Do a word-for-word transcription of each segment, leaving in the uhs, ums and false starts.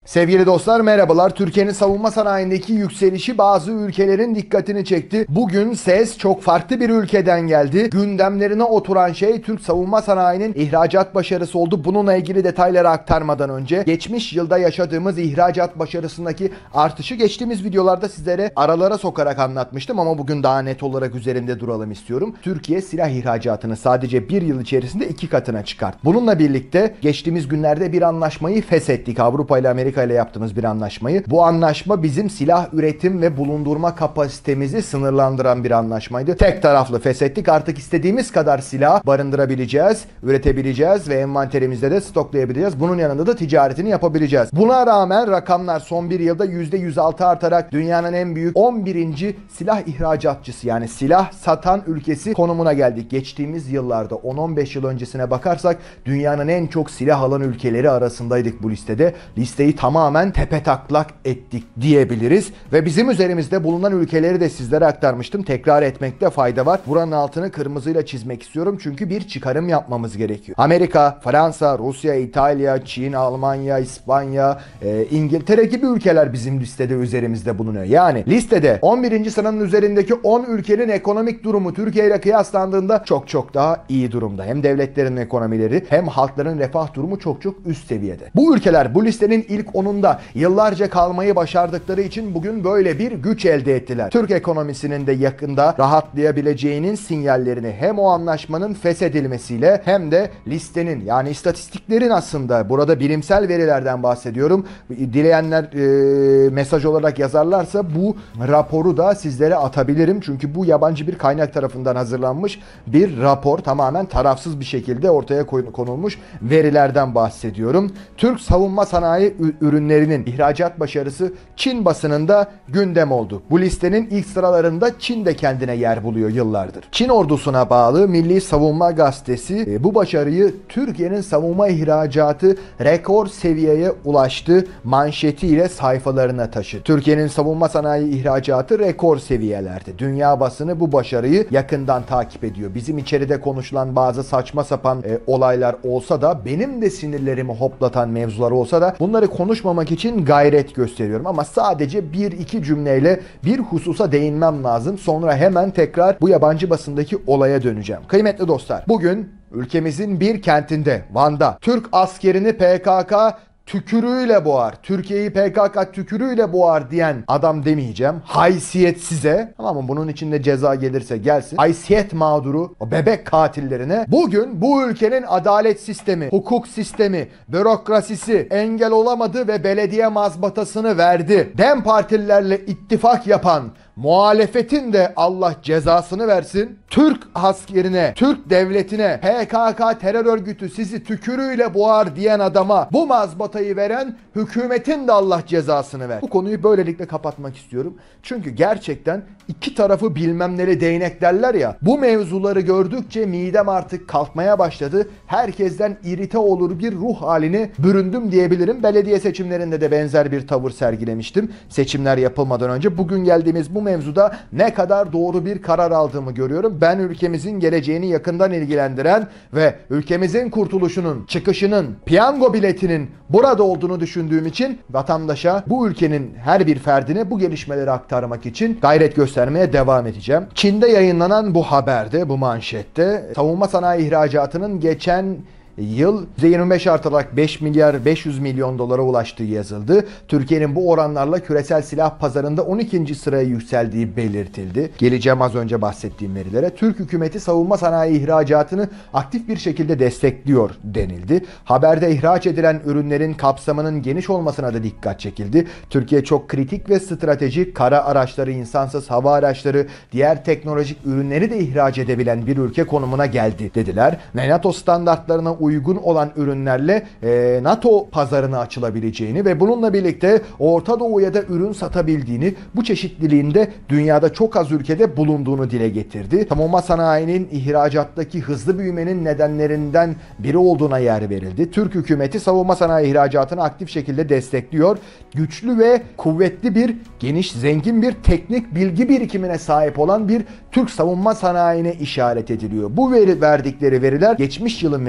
Sevgili dostlar merhabalar. Türkiye'nin savunma sanayindeki yükselişi bazı ülkelerin dikkatini çekti. Bugün ses çok farklı bir ülkeden geldi. Gündemlerine oturan şey Türk savunma sanayinin ihracat başarısı oldu. Bununla ilgili detayları aktarmadan önce geçmiş yılda yaşadığımız ihracat başarısındaki artışı geçtiğimiz videolarda sizlere aralara sokarak anlatmıştım ama bugün daha net olarak üzerinde duralım istiyorum. Türkiye silah ihracatını sadece bir yıl içerisinde iki katına çıkarttı. Bununla birlikte geçtiğimiz günlerde bir anlaşmayı feshettik. Avrupa ile Amerika ile yaptığımız bir anlaşmayı. Bu anlaşma bizim silah üretim ve bulundurma kapasitemizi sınırlandıran bir anlaşmaydı. Tek taraflı feshettik. Artık istediğimiz kadar silah barındırabileceğiz, üretebileceğiz ve envanterimizde de stoklayabileceğiz. Bunun yanında da ticaretini yapabileceğiz. Buna rağmen rakamlar son bir yılda yüzde yüz altı artarak dünyanın en büyük on birinci silah ihracatçısı yani silah satan ülkesi konumuna geldik. Geçtiğimiz yıllarda on on beş yıl öncesine bakarsak dünyanın en çok silah alan ülkeleri arasındaydık bu listede. Listeyi tamamen tepetaklak ettik diyebiliriz ve bizim üzerimizde bulunan ülkeleri de sizlere aktarmıştım. Tekrar etmekte fayda var. Buranın altını kırmızıyla çizmek istiyorum çünkü bir çıkarım yapmamız gerekiyor. Amerika, Fransa, Rusya, İtalya, Çin, Almanya, İspanya, e, İngiltere gibi ülkeler bizim listede üzerimizde bulunuyor. Yani listede on birinci sıranın üzerindeki on ülkenin ekonomik durumu Türkiye ile kıyaslandığında çok çok daha iyi durumda. Hem devletlerin ekonomileri hem halkların refah durumu çok çok üst seviyede. Bu ülkeler bu listenin ilk onunda yıllarca kalmayı başardıkları için bugün böyle bir güç elde ettiler. Türk ekonomisinin de yakında rahatlayabileceğinin sinyallerini hem o anlaşmanın feshedilmesiyle hem de listenin yani istatistiklerin aslında burada bilimsel verilerden bahsediyorum. Dileyenler e, mesaj olarak yazarlarsa bu raporu da sizlere atabilirim. Çünkü bu yabancı bir kaynak tarafından hazırlanmış bir rapor. Tamamen tarafsız bir şekilde ortaya konulmuş verilerden bahsediyorum. Türk savunma sanayi ürünlerinin ihracat başarısı Çin basınında gündem oldu. Bu listenin ilk sıralarında Çin de kendine yer buluyor yıllardır. Çin ordusuna bağlı Milli Savunma Gazetesi bu başarıyı Türkiye'nin savunma ihracatı rekor seviyeye ulaştı manşetiyle sayfalarına taşıdı. Türkiye'nin savunma sanayi ihracatı rekor seviyelerde. Dünya basını bu başarıyı yakından takip ediyor. Bizim içeride konuşulan bazı saçma sapan e, olaylar olsa da benim de sinirlerimi hoplatan mevzular olsa da bunları konuşmamak için gayret gösteriyorum ama sadece bir iki cümleyle bir hususa değinmem lazım. Sonra hemen tekrar bu yabancı basındaki olaya döneceğim. Kıymetli dostlar, bugün ülkemizin bir kentinde Van'da Türk askerini P K K tükürüğüyle boğar, Türkiye'yi P K K tükürüğüyle boğar diyen adam demeyeceğim. Haysiyetsize, ama bunun içinde ceza gelirse gelsin. Haysiyet mağduru, o bebek katillerine bugün bu ülkenin adalet sistemi, hukuk sistemi, bürokrasisi engel olamadı ve belediye mazbatasını verdi. Dem partililerle ittifak yapan muhalefetin de Allah cezasını versin. Türk askerine, Türk devletine P K K terör örgütü sizi tükürüğüyle boğar diyen adama bu mazbatayı veren hükümetin de Allah cezasını ver. Bu konuyu böylelikle kapatmak istiyorum. Çünkü gerçekten iki tarafı bilmem nere değnek derler ya. Bu mevzuları gördükçe midem artık kalkmaya başladı. Herkesten irite olur bir ruh haline büründüm diyebilirim. Belediye seçimlerinde de benzer bir tavır sergilemiştim. Seçimler yapılmadan önce. Bugün geldiğimiz bu mevzuda ne kadar doğru bir karar aldığımı görüyorum. Ben ülkemizin geleceğini yakından ilgilendiren ve ülkemizin kurtuluşunun, çıkışının, piyango biletinin burada olduğunu düşündüğüm için vatandaşa, bu ülkenin her bir ferdine bu gelişmeleri aktarmak için gayret göstermeye devam edeceğim. Çin'de yayınlanan bu haberde, bu manşette savunma sanayi ihracatının geçen yıl yüzde yirmi beş artarak beş milyar beş yüz milyon dolara ulaştığı yazıldı. Türkiye'nin bu oranlarla küresel silah pazarında on ikinci sıraya yükseldiği belirtildi. Geleceğim az önce bahsettiğim verilere. Türk hükümeti savunma sanayi ihracatını aktif bir şekilde destekliyor denildi. Haberde ihraç edilen ürünlerin kapsamının geniş olmasına da dikkat çekildi. Türkiye çok kritik ve stratejik kara araçları, insansız hava araçları, diğer teknolojik ürünleri de ihraç edebilen bir ülke konumuna geldi dediler. NATO standartlarına uygun olan ürünlerle e, NATO pazarına açılabileceğini ve bununla birlikte Orta Doğu'ya da ürün satabildiğini, bu çeşitliliğinde dünyada çok az ülkede bulunduğunu dile getirdi. Savunma sanayinin ihracattaki hızlı büyümenin nedenlerinden biri olduğuna yer verildi. Türk hükümeti savunma sanayi ihracatını aktif şekilde destekliyor. Güçlü ve kuvvetli bir, geniş, zengin bir teknik bilgi birikimine sahip olan bir Türk savunma sanayine işaret ediliyor. Bu veri, verdikleri veriler geçmiş yılın verileri.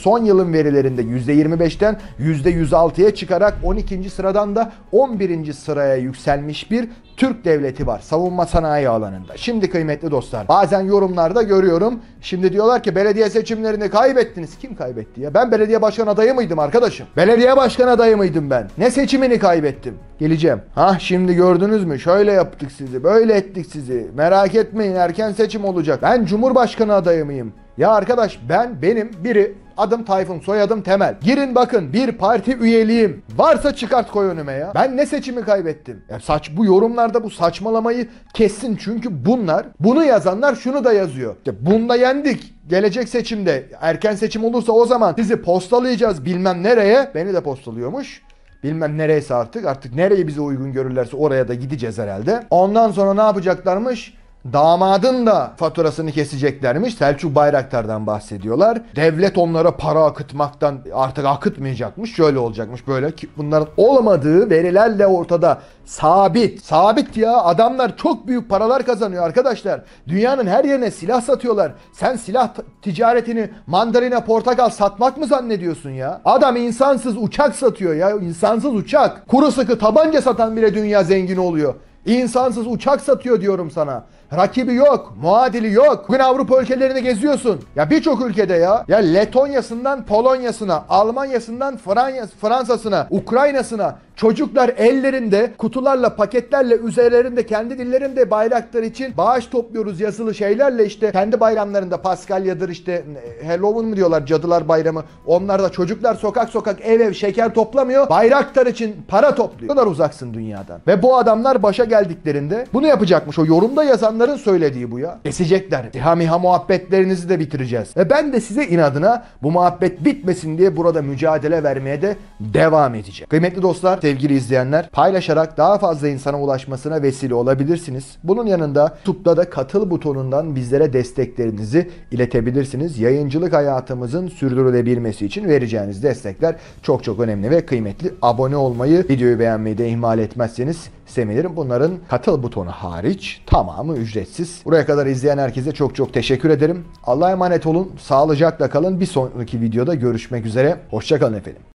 son yılın verilerinde yüzde yirmi beşten yüzde yüz altıya çıkarak on ikinci sıradan da on birinci sıraya yükselmiş bir Türk devleti var savunma sanayi alanında. Şimdi kıymetli dostlar, bazen yorumlarda görüyorum. Şimdi diyorlar ki belediye seçimlerini kaybettiniz. Kim kaybetti ya? Ben belediye başkan adayı mıydım arkadaşım? Belediye başkan adayı mıydım ben? Ne seçimini kaybettim? Geleceğim. Hah, şimdi gördünüz mü? Şöyle yaptık sizi, böyle ettik sizi. Merak etmeyin, erken seçim olacak. Ben Cumhurbaşkanı adayı mıyım? Ya arkadaş, ben benim biri adım Tayfun, soyadım Temel. Girin bakın, bir parti üyeliğim varsa çıkart koy önüme ya. Ben ne seçimi kaybettim? Ya saç bu yorumlarda bu saçmalamayı kessin, çünkü bunlar, bunu yazanlar şunu da yazıyor. İşte bunda yendik. Gelecek seçimde erken seçim olursa o zaman sizi postalayacağız bilmem nereye. Beni de postalıyormuş. Bilmem nereyse artık. Artık nereyi bize uygun görürlerse oraya da gideceğiz herhalde. Ondan sonra ne yapacaklarmış? Damadın da faturasını keseceklermiş. Selçuk Bayraktar'dan bahsediyorlar. Devlet onlara para akıtmaktan artık akıtmayacakmış. Şöyle olacakmış, böyle ki bunların olmadığı verilerle ortada. Sabit. Sabit ya. Adamlar çok büyük paralar kazanıyor arkadaşlar. Dünyanın her yerine silah satıyorlar. Sen silah ticaretini mandalina, portakal satmak mı zannediyorsun ya? Adam insansız uçak satıyor ya. İnsansız uçak. Kuru sıkı tabanca satan bile dünya zengini oluyor. İnsansız uçak satıyor diyorum sana. Rakibi yok, muadili yok. Bugün Avrupa ülkelerini geziyorsun. Ya birçok ülkede ya. Ya Letonya'sından Polonya'sına, Almanya'sından Fransa'sına, Ukrayna'sına çocuklar ellerinde kutularla, paketlerle, üzerlerinde kendi dillerinde bayraklar için bağış topluyoruz yazılı şeylerle, işte kendi bayramlarında Paskalya'dır, işte Halloween mu diyorlar, Cadılar Bayramı. Onlar da çocuklar sokak sokak, ev ev şeker toplamıyor. Bayraktar için para topluyor. Bu kadar uzaksın dünyadan. Ve bu adamlar başa geldiklerinde bunu yapacakmış. O yorumda yazanların söylediği bu ya. Kesecekler. İHA MİHA muhabbetlerinizi de bitireceğiz. Ve ben de size inadına bu muhabbet bitmesin diye burada mücadele vermeye de devam edeceğim. Kıymetli dostlar, sevgili izleyenler, paylaşarak daha fazla insana ulaşmasına vesile olabilirsiniz. Bunun yanında YouTube'da da katıl butonundan bizlere desteklerinizi iletebilirsiniz. Yayıncılık hayatımızın sürdürülebilmesi için vereceğiniz destekler çok çok önemli ve kıymetli. Abone olmayı, videoyu beğenmeyi de ihmal etmezseniz sevinirim. Bunların katıl butonu hariç tamamı ücretsiz. Buraya kadar izleyen herkese çok çok teşekkür ederim. Allah'a emanet olun. Sağlıcakla kalın. Bir sonraki videoda görüşmek üzere. Hoşça kalın efendim.